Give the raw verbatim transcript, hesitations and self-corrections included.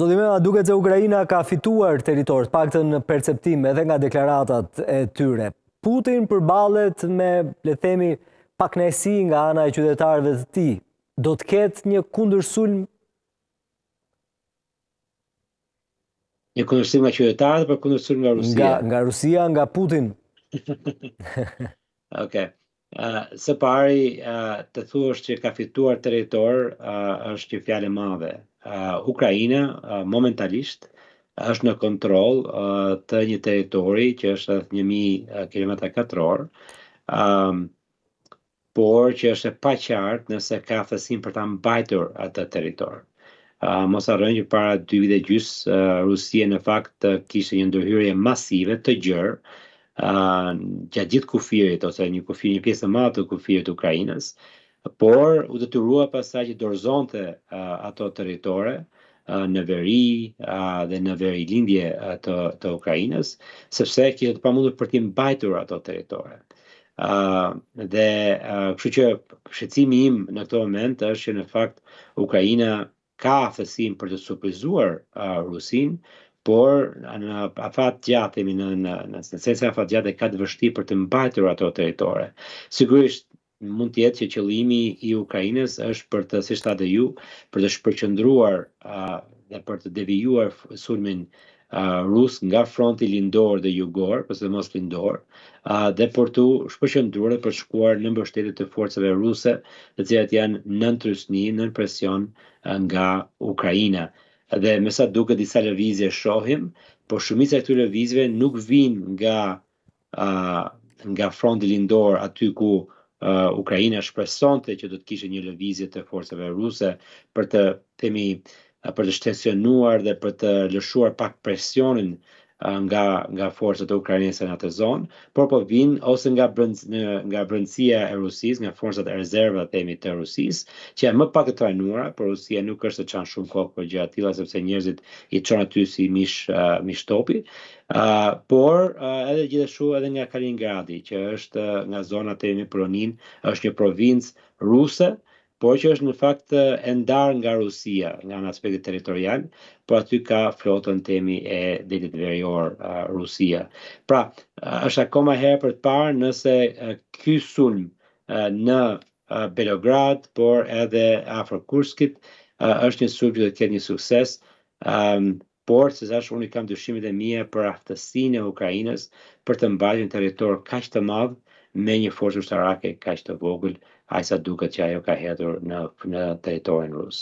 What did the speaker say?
Zoti Mema, duket se Ukraina ka fituar territor, të paktën në perceptim edhe nga deklaratat e tyre. Putin përballet me, le të themi, pakënaqësi nga ana e qytetarëve të tij. Do të ketë një kundërsulm? Një kundërsulm nga qytetarët apo kundërsulm nga Rusia? Nga, nga Rusia, nga Putin. Okej. Uh, së pari, uh, të thuash që ka fituar territor uh, është një fjalë e madhe. Uh, Ukraina uh, momentalisht është në kontroll uh, të një territori që është rreth një mijë kilometra katror, um, por që është e paqartë nëse ka aftësinë për ta mbajtur atë territor. Uh, mos harrojmë që para dy vite gjys uh, Rusia në fakt uh, kishte një ndërhyrje masive të gjerë Uh, gjatë gjithë kufirit, ose një kufir, një pjesë e madhe të kufirit të Ukrainës, por u detyrua pastaj që dorëzonte uh, ato territore uh, në veri uh, dhe në veri lindje uh, të, të Ukrainës, sepse kishte të pamundur për të mbajtur ato territore. Uh, dhe uh, kështu që shqetësimi im në këtë moment është që në fakt Ukraina ka aftësinë për të surprizuar uh, Rusin, por në afat gjatë, në, në, në sensin afat gjatë ka të vështirë për të mbajtur ato territore. Sigurisht mund të jetë që qëllimi i Ukrainës është për të, si shtatë ju, për të shpërqendruar uh, dhe për të devijuar sulmin uh, rus nga fronti lindor dhe jugor, përse mos lindor, uh, dhe për të shpërqendruar dhe për të shkuar në mbështetje të forcave ruse, të cilat janë nën trysni, nën presion uh, nga Ukraina. Dhe me sa duket disa lëvizje shohim, por shumica e këtyre lëvizjeve nuk vijnë nga uh, nga fronti lindor, aty ku uh, Ukraina shpresonte që do të kishte një lëvizje të forcave ruse për të themi uh, për të shtensionuar dhe për të lëshuar pak presionin uh, nga nga forcat e ukrainase në atë zonë, por po vijnë ose nga brënd, nga brendësia e Rusisë, nga forcat e rezerva themi të Rusisë, që janë më pak të trajnuara, por Rusia nuk është të çan shumë kohë për gjëra të tilla, sepse njerëzit i çon aty si mish uh, mish topi. Uh, por uh, edhe gjithashtu edhe nga Kaliningradi, që është uh, nga zona themi Pronin, është një provincë ruse, por që është në fakt e ndarë nga Rusia, nga në aspekti territorial, por aty ka flotën temi e detit verior uh, Rusia. Pra, uh, është akoma herë për të parë nëse uh, ky sulm uh, në uh, Belograd, por edhe afër Kurskit, uh, është një sulm që do të ketë një sukses, um, por se zash unë kam dyshimet e mia për aftësinë e Ukrainës për të mbajtur një territor kaq të madh me një forcë ushtarake kaq të vogël, aq sa duket që ajo ka hedhur në në territorin rus.